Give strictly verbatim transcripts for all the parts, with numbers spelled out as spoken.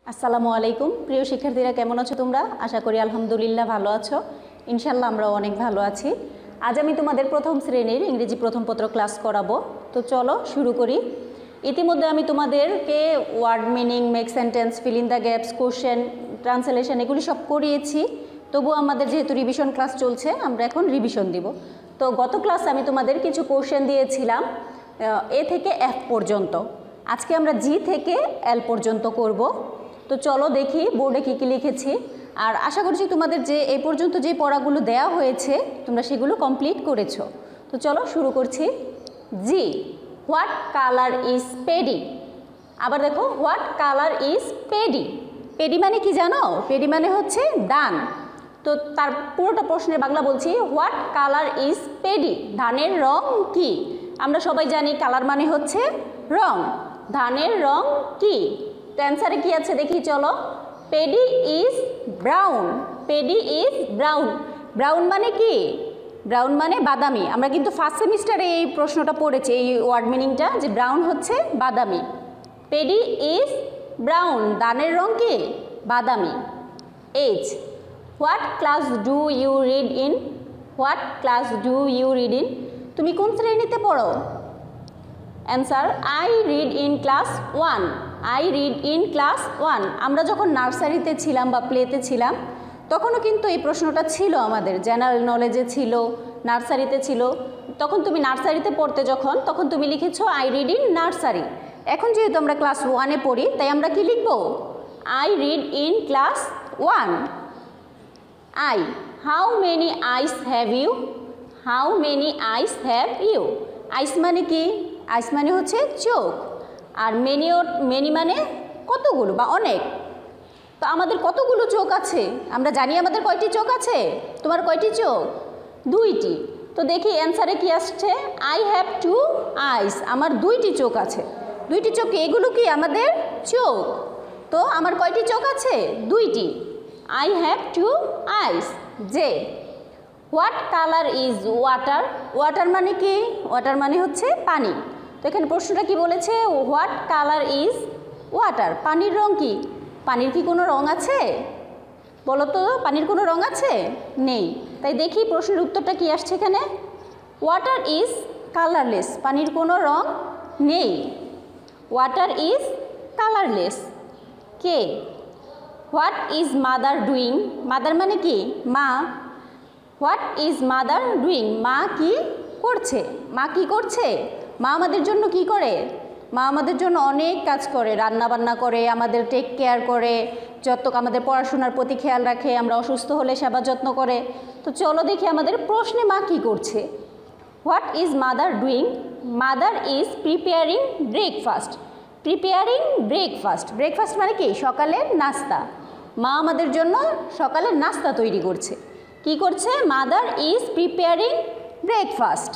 আসসালামু আলাইকুম প্রিয় শিক্ষার্থীরা, কেমন আছো তোমরা? আশা করি আলহামদুলিল্লাহ ভালো আছো। ইনশাল্লাহ আমরাও অনেক ভালো আছি। আজ আমি তোমাদের প্রথম শ্রেণীর ইংরেজি প্রথম পত্র ক্লাস করাবো। তো চলো শুরু করি। ইতিমধ্যে আমি তোমাদেরকে word meaning, make sentence, fill in the gaps, question, translation এগুলি সব করিয়েছি। তবু আমাদের যেহেতু রিভিশন ক্লাস চলছে, আমরা এখন রিভিশন দিব। তো গত ক্লাসে আমি তোমাদের কিছু কোশ্চেন দিয়েছিলাম এ থেকে এফ পর্যন্ত। আজকে আমরা জি থেকে এল পর্যন্ত করব। তো চলো দেখি বোর্ডে কী কী লিখেছি। আর আশা করছি তোমাদের যে এই পর্যন্ত যে পড়াগুলো দেওয়া হয়েছে তোমরা সেগুলো কমপ্লিট করেছো। তো চলো শুরু করছি। G, what colour is paddy? আবার দেখো, what colour is paddy? Paddy মানে কি জানো? পেডি মানে হচ্ছে ধান। তো তার পুরোটা প্রশ্নের বাংলা বলছি, হোয়াট কালার ইজ পেডি? ধানের রং কি? আমরা সবাই জানি কালার মানে হচ্ছে রং। ধানের রং কি? তো অ্যান্সারে কী আছে দেখি চলো। Paddy is brown. Paddy is brown. Brown মানে কি? ব্রাউন মানে বাদামি। আমরা কিন্তু ফার্স্ট সেমিস্টারে এই প্রশ্নটা পড়েছি, এই ওয়ার্ড মিনিংটা, যে ব্রাউন হচ্ছে বাদামি। পেডি ইজ ব্রাউন, ধানের রং কি? বাদামি। H, what class do you read in? What class do you read in? তুমি কোন শ্রেণীতে পড়ো? Answer, I read in class one. I read in class one. আমরা যখন নার্সারিতে ছিলাম বা প্লেতে ছিলাম তখনও কিন্তু এই প্রশ্নটা ছিল, আমাদের জেনারেল নলেজে ছিল, নার্সারিতে ছিল। তখন তুমি নার্সারিতে পড়তে যখন, তখন তুমি লিখেছো আই রিড ইন নার্সারি। এখন যেহেতু আমরা ক্লাস ওয়ানে পড়ি, তাই আমরা কি লিখব? I read in class one. I, how many eyes have you? How many eyes have you? Eyes মানে কি? আইস মানে হচ্ছে চোখ। আর মেনি, মেনি মানে কতগুলো বা অনেক। তো আমাদের কতগুলো চোখ আছে? আমরা জানি আমাদের কয়টি চোখ আছে। তোমার কয়টি চোখ? দুইটি। তো দেখি অ্যান্সারে কি আসছে। I have two eyes. আমার দুইটি চোখ আছে। দুইটি চোখ, এগুলো কি আমাদের চোখ। তো আমার কয়টি চোখ আছে? দুইটি। I have two eyes. J, what colour is water? Water মানে কি? ওয়াটার মানে হচ্ছে পানি। তো এখানে প্রশ্নটা কি বলেছে? What colour is water? পানির রং কি? পানির কি কোনো রং আছে? বলো তো, পানির কোনো রং আছে? নেই। তাই দেখি প্রশ্নের উত্তরটা কি আসছে এখানে। Water is colourless. পানির কোনো রং নেই। Water is colourless. K, what is mother doing? Mother মানে কি? মা। What is mother doing? মা কি করছে? মা কি করছে? মা আমাদের জন্য কি করে? মা আমাদের জন্য অনেক কাজ করে, রান্না বান্না করে, আমাদের টেক কেয়ার করে, যত আমাদের পড়াশোনার প্রতি খেয়াল রাখে, আমরা অসুস্থ হলে সেবা যত্ন করে। তো চলো দেখি আমাদের প্রশ্নে মা কি করছে। What is mother doing? Mother is preparing breakfast. Preparing breakfast. Breakfast মানে কি? সকালের নাস্তা। মা আমাদের জন্য সকালের নাস্তা তৈরি করছে। কি করছে? Mother is preparing breakfast.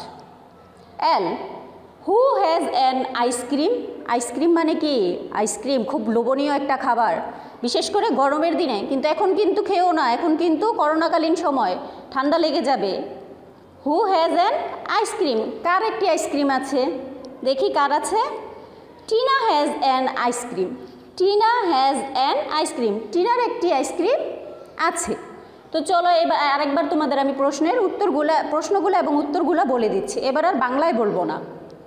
L, who has an ice cream? Ice cream মানে কি? আইসক্রিম খুব লোভনীয় একটা খাবার, বিশেষ করে গরমের দিনে। কিন্তু এখন কিন্তু খেও না, এখন কিন্তু করোনাকালীন সময়, ঠান্ডা লেগে যাবে। Who has an ice cream? কার একটি আইসক্রিম আছে? দেখি কার আছে। Tina has an ice cream. Tina has an ice cream. টিনার একটি আইসক্রিম আছে। তো চলো এবার আরেকবার তোমাদের আমি প্রশ্নের উত্তরগুলো, প্রশ্নগুলো এবং উত্তরগুলো বলে দিচ্ছি। এবার আর বাংলায় বলবো না।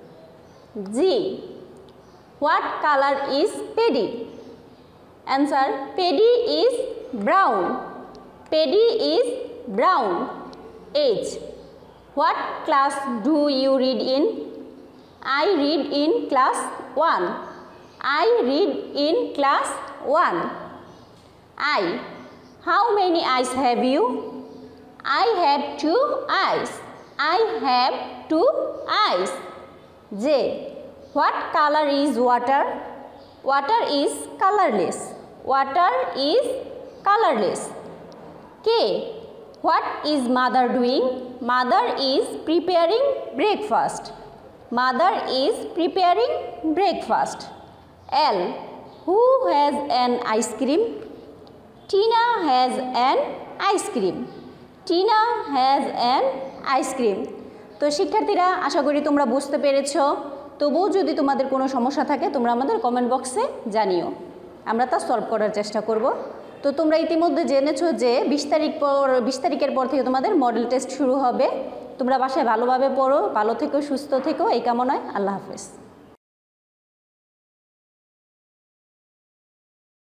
G, what colour is paddy? Answer, paddy is brown. Paddy is brown. H, what class do you read in? I read in class one. I read in class one. I, how many eyes have you? I have two eyes. I have two eyes. J, what color is water? Water is colorless. Water is colorless. K, what is mother doing? Mother is preparing breakfast. Mother is preparing breakfast. L, who has an ice cream? Tina has an ice cream. Tina has an ice cream. তো শিক্ষার্থীরা, আশা করি তোমরা বুঝতে পেরেছো। তবুও যদি তোমাদের কোনো সমস্যা থাকে তোমরা আমাদের কমেন্ট বক্সে জানিও। আমরা তা সলভ করার চেষ্টা করব। তো তোমরা ইতিমধ্যে জেনেছো যে বিশ তারিখ পর বিশ তারিখের পর থেকে তোমাদের মডেল টেস্ট শুরু হবে। তোমরা বাসায় ভালোভাবে পড়ো, ভালো থেকো, সুস্থ থেকো, এই কামনায় আল্লাহ হাফেজ।